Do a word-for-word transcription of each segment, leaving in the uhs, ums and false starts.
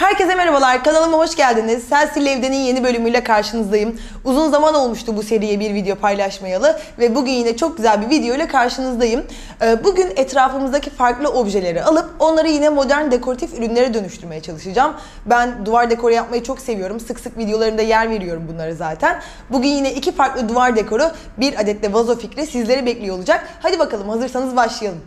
Herkese merhabalar, kanalıma hoş geldiniz. Sensil Evden'in yeni bölümüyle karşınızdayım. Uzun zaman olmuştu bu seriye bir video paylaşmayalı ve bugün yine çok güzel bir video ile karşınızdayım. Bugün etrafımızdaki farklı objeleri alıp onları yine modern dekoratif ürünlere dönüştürmeye çalışacağım. Ben duvar dekoru yapmayı çok seviyorum. Sık sık videolarımda yer veriyorum bunları zaten. Bugün yine iki farklı duvar dekoru, bir adet de vazo fikri sizleri bekliyor olacak. Hadi bakalım, hazırsanız başlayalım.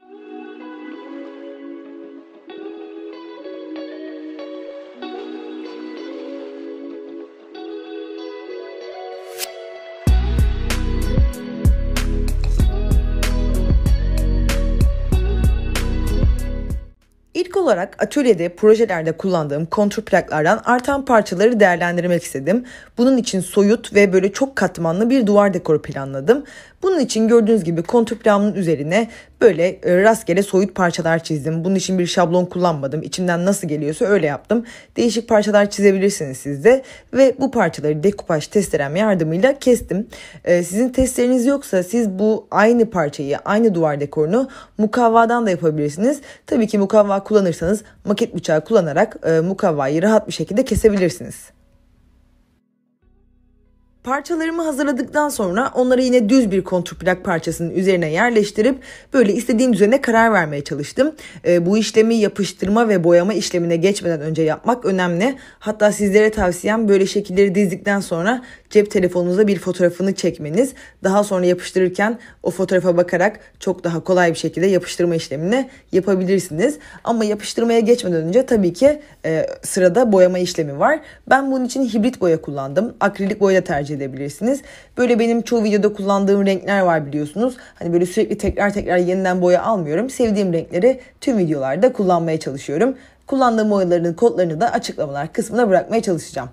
İlk olarak atölyede, projelerde kullandığım kontur plaklardan artan parçaları değerlendirmek istedim. Bunun için soyut ve böyle çok katmanlı bir duvar dekoru planladım. Bunun için gördüğünüz gibi kontur plağımın üzerine böyle rastgele soyut parçalar çizdim. Bunun için bir şablon kullanmadım. İçimden nasıl geliyorsa öyle yaptım. Değişik parçalar çizebilirsiniz siz de. Ve bu parçaları dekupaj testerem yardımıyla kestim. Ee, sizin testleriniz yoksa siz bu aynı parçayı, aynı duvar dekorunu mukavvadan da yapabilirsiniz. Tabii ki mukavva kullanırsanız maket bıçağı kullanarak e, mukavvayı rahat bir şekilde kesebilirsiniz. Parçalarımı hazırladıktan sonra onları yine düz bir kontur plak parçasının üzerine yerleştirip böyle istediğim düzene karar vermeye çalıştım. E, bu işlemi yapıştırma ve boyama işlemine geçmeden önce yapmak önemli. Hatta sizlere tavsiyem böyle şekilleri dizdikten sonra cep telefonunuzda bir fotoğrafını çekmeniz. Daha sonra yapıştırırken o fotoğrafa bakarak çok daha kolay bir şekilde yapıştırma işlemini yapabilirsiniz. Ama yapıştırmaya geçmeden önce tabii ki e, sırada boyama işlemi var. Ben bunun için hibrit boya kullandım. Akrilik boya da tercih edebilirsiniz. Böyle benim çoğu videoda kullandığım renkler var biliyorsunuz. Hani böyle sürekli tekrar tekrar yeniden boya almıyorum. Sevdiğim renkleri tüm videolarda kullanmaya çalışıyorum. Kullandığım boyaların kodlarını da açıklamalar kısmına bırakmaya çalışacağım.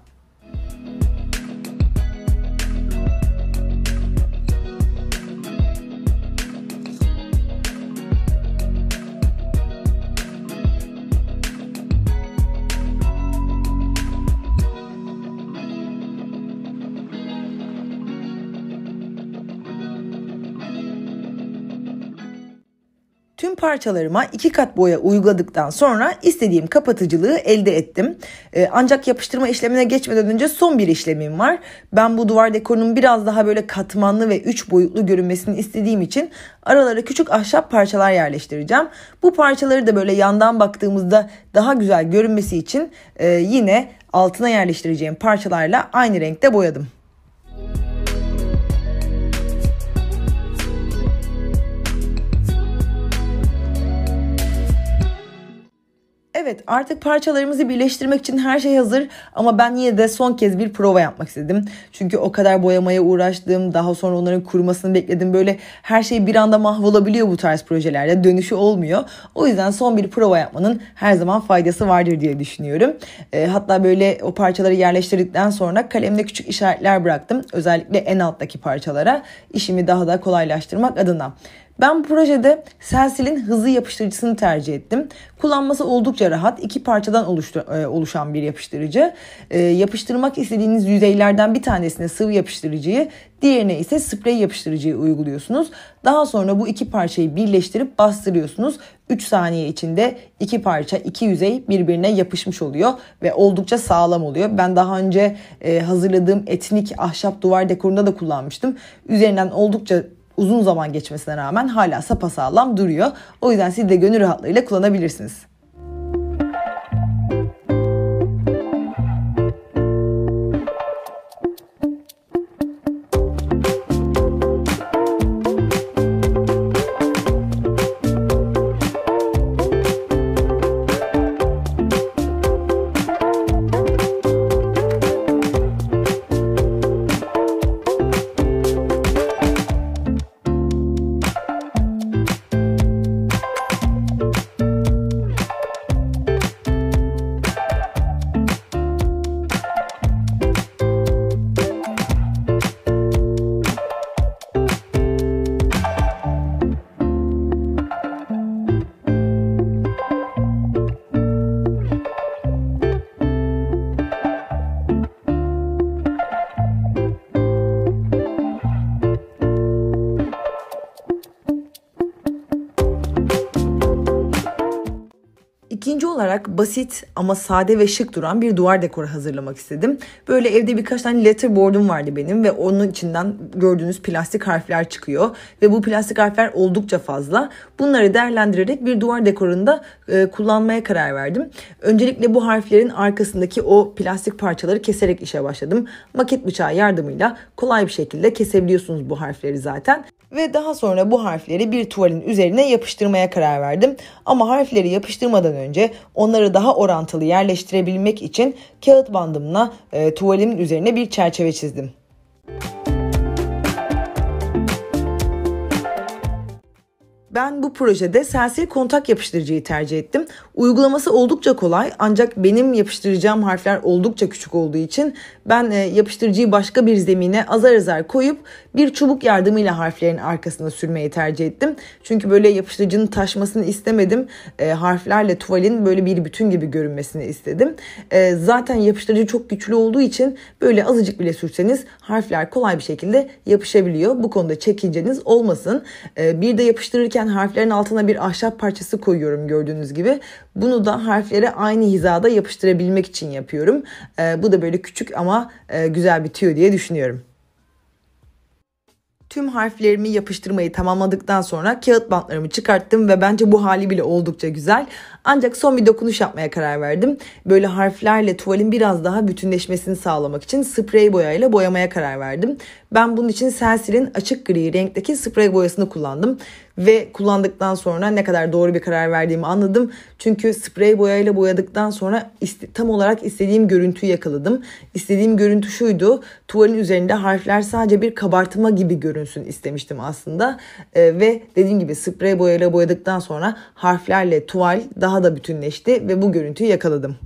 Tüm parçalarıma iki kat boya uyguladıktan sonra istediğim kapatıcılığı elde ettim. Ee, ancak yapıştırma işlemine geçmeden önce son bir işlemim var. Ben bu duvar dekorunun biraz daha böyle katmanlı ve üç boyutlu görünmesini istediğim için aralara küçük ahşap parçalar yerleştireceğim. Bu parçaları da böyle yandan baktığımızda daha güzel görünmesi için e, yine altına yerleştireceğim parçalarla aynı renkte boyadım. Evet, artık parçalarımızı birleştirmek için her şey hazır ama ben yine de son kez bir prova yapmak istedim. Çünkü o kadar boyamaya uğraştım, daha sonra onların kurumasını bekledim. Böyle her şey bir anda mahvolabiliyor bu tarz projelerde, dönüşü olmuyor. O yüzden son bir prova yapmanın her zaman faydası vardır diye düşünüyorum. E, hatta böyle o parçaları yerleştirdikten sonra kalemde küçük işaretler bıraktım. Özellikle en alttaki parçalara işimi daha da kolaylaştırmak adına. Ben bu projede Sensil'in hızlı yapıştırıcısını tercih ettim. Kullanması oldukça rahat, iki parçadan oluşan bir yapıştırıcı. E, yapıştırmak istediğiniz yüzeylerden bir tanesine sıvı yapıştırıcıyı, diğerine ise sprey yapıştırıcıyı uyguluyorsunuz. Daha sonra bu iki parçayı birleştirip bastırıyorsunuz. üç saniye içinde iki parça, iki yüzey birbirine yapışmış oluyor ve oldukça sağlam oluyor. Ben daha önce e, hazırladığım etnik ahşap duvar dekorunda da kullanmıştım. Üzerinden oldukça uzun zaman geçmesine rağmen hala sapasağlam duruyor. O yüzden siz de gönül rahatlığıyla kullanabilirsiniz. İkinci olarak basit ama sade ve şık duran bir duvar dekoru hazırlamak istedim. Böyle evde birkaç tane letterboard'um vardı benim ve onun içinden gördüğünüz plastik harfler çıkıyor. Ve bu plastik harfler oldukça fazla. Bunları değerlendirerek bir duvar dekorunda e, kullanmaya karar verdim. Öncelikle bu harflerin arkasındaki o plastik parçaları keserek işe başladım. Maket bıçağı yardımıyla kolay bir şekilde kesebiliyorsunuz bu harfleri zaten. Ve daha sonra bu harfleri bir tuvalin üzerine yapıştırmaya karar verdim. Ama harfleri yapıştırmadan önce onları daha orantılı yerleştirebilmek için kağıt bandımla e, tuvalimin üzerine bir çerçeve çizdim. Ben bu projede Selsil kontak yapıştırıcıyı tercih ettim. Uygulaması oldukça kolay ancak benim yapıştıracağım harfler oldukça küçük olduğu için ben yapıştırıcıyı başka bir zemine azar azar koyup bir çubuk yardımıyla harflerin arkasına sürmeyi tercih ettim. Çünkü böyle yapıştırıcının taşmasını istemedim. E, harflerle tuvalin böyle bir bütün gibi görünmesini istedim. E, zaten yapıştırıcı çok güçlü olduğu için böyle azıcık bile sürseniz harfler kolay bir şekilde yapışabiliyor. Bu konuda çekinceniz olmasın. E, bir de yapıştırırken harflerin altına bir ahşap parçası koyuyorum gördüğünüz gibi. Bunu da harflere aynı hizada yapıştırabilmek için yapıyorum. E, bu da böyle küçük ama e, güzel bir tüyo diye düşünüyorum. Tüm harflerimi yapıştırmayı tamamladıktan sonra kağıt bantlarımı çıkarttım ve bence bu hali bile oldukça güzel. Ancak son bir dokunuş yapmaya karar verdim. Böyle harflerle tuvalin biraz daha bütünleşmesini sağlamak için sprey boyayla boyamaya karar verdim. Ben bunun için Selsil'in açık gri renkteki sprey boyasını kullandım. Ve kullandıktan sonra ne kadar doğru bir karar verdiğimi anladım. Çünkü sprey boyayla boyadıktan sonra tam olarak istediğim görüntüyü yakaladım. İstediğim görüntü şuydu. Tuvalin üzerinde harfler sadece bir kabartma gibi görünsün istemiştim aslında. Ee, ve dediğim gibi sprey boyayla boyadıktan sonra harflerle tuval daha da bütünleşti ve bu görüntüyü yakaladım.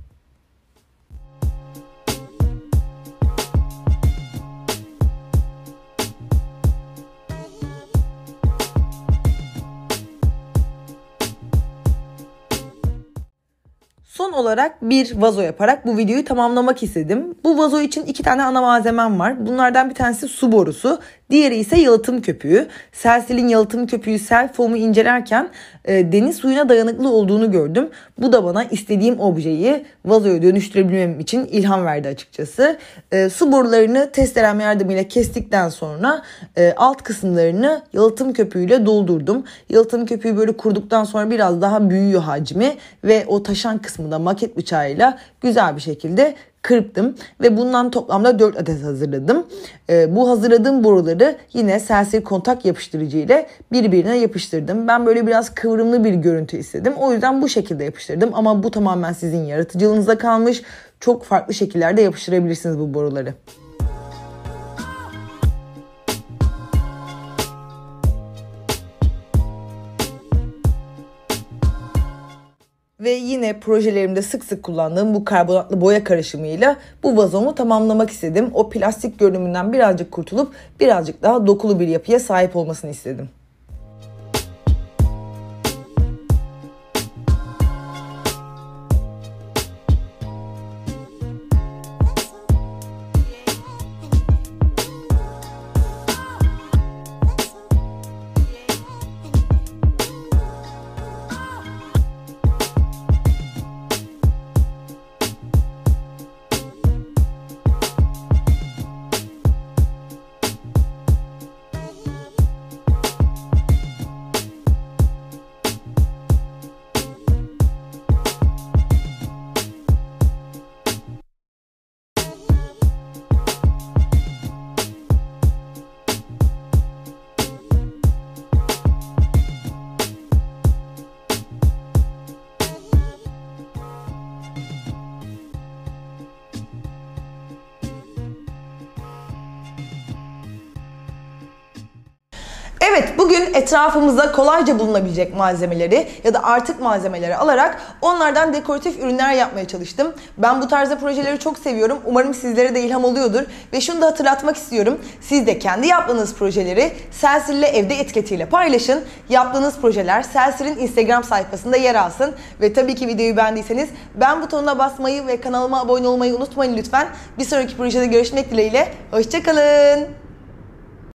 Son olarak bir vazo yaparak bu videoyu tamamlamak istedim. Bu vazo için iki tane ana malzemem var. Bunlardan bir tanesi su borusu, diğeri ise yalıtım köpüğü. Selsil'in yalıtım köpüğü Sel Foam'u incelerken e, deniz suyuna dayanıklı olduğunu gördüm. Bu da bana istediğim objeyi vazoya dönüştürebilmem için ilham verdi açıkçası. E, su borularını testerem yardımıyla kestikten sonra e, alt kısımlarını yalıtım köpüğüyle doldurdum. Yalıtım köpüğü böyle kuruduktan sonra biraz daha büyüyor hacmi ve o taşan kısmı da maket bıçağıyla güzel bir şekilde kırptım ve bundan toplamda dört adet hazırladım. Ee, bu hazırladığım boruları yine Selsil kontak yapıştırıcı ile birbirine yapıştırdım. Ben böyle biraz kıvrımlı bir görüntü istedim. O yüzden bu şekilde yapıştırdım ama bu tamamen sizin yaratıcılığınıza kalmış. Çok farklı şekillerde yapıştırabilirsiniz bu boruları. Ve yine projelerimde sık sık kullandığım bu karbonatlı boya karışımıyla bu vazomu tamamlamak istedim. O plastik görünümünden birazcık kurtulup birazcık daha dokulu bir yapıya sahip olmasını istedim. Evet, bugün etrafımızda kolayca bulunabilecek malzemeleri ya da artık malzemeleri alarak onlardan dekoratif ürünler yapmaya çalıştım. Ben bu tarzda projeleri çok seviyorum. Umarım sizlere de ilham oluyordur. Ve şunu da hatırlatmak istiyorum. Siz de kendi yaptığınız projeleri Selsil'le evde etiketiyle paylaşın. Yaptığınız projeler Selsil'in Instagram sayfasında yer alsın. Ve tabii ki videoyu beğendiyseniz beğen butonuna basmayı ve kanalıma abone olmayı unutmayın lütfen. Bir sonraki projede görüşmek dileğiyle. Hoşça kalın.